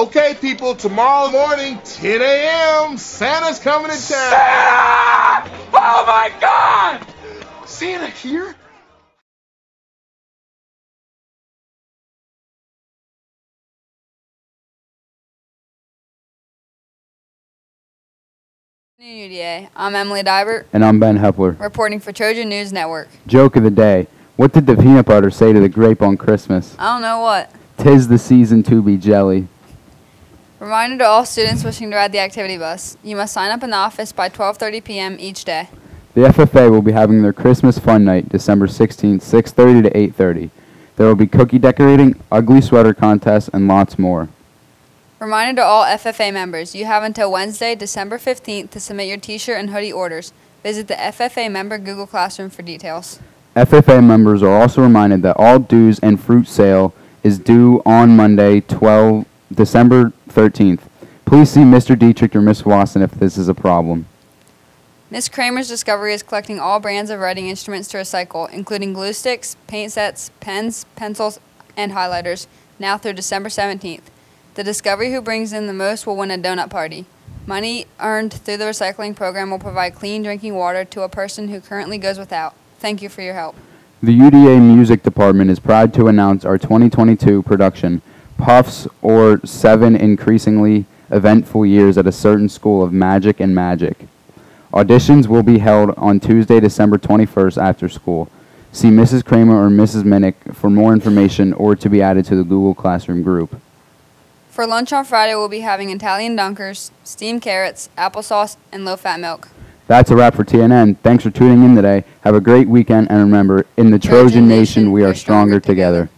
Okay, people, tomorrow morning, 10 a.m., Santa's coming to town. Santa! Oh my God! Santa here? New Day. I'm Emily Dybert. And I'm Ben Hepler. Reporting for Trojan News Network. Joke of the day. What did the peanut butter say to the grape on Christmas? I don't know what. 'Tis the season to be jelly. Reminder to all students wishing to ride the activity bus. You must sign up in the office by 12:30 p.m. each day. The FFA will be having their Christmas fun night December 16th, 6:30 to 8:30. There will be cookie decorating, ugly sweater contests, and lots more. Reminder to all FFA members, you have until Wednesday, December 15th to submit your t-shirt and hoodie orders. Visit the FFA member Google Classroom for details. FFA members are also reminded that all dues and fruit sale is due on Monday, December 13th. Please see Mr. Dietrich or Miss Wasson if this is a problem. Miss Kramer's Discovery is collecting all brands of writing instruments to recycle, including glue sticks, paint sets, pens, pencils, and highlighters, now through December 17th. The Discovery who brings in the most will win a donut party. Money earned through the recycling program will provide clean drinking water to a person who currently goes without. Thank you for your help. The UDA Music Department is proud to announce our 2022 production, Puffs or 7 Increasingly Eventful Years at a Certain School of Magic and Magic. Auditions will be held on Tuesday, December 21st after school. See Mrs. Kramer or Mrs. Minnick for more information or to be added to the Google Classroom group. For lunch on Friday, we'll be having Italian dunkers, steamed carrots, applesauce, and low-fat milk. That's a wrap for TNN. Thanks for tuning in today. Have a great weekend, and remember, in the Trojan Nation, we are stronger together.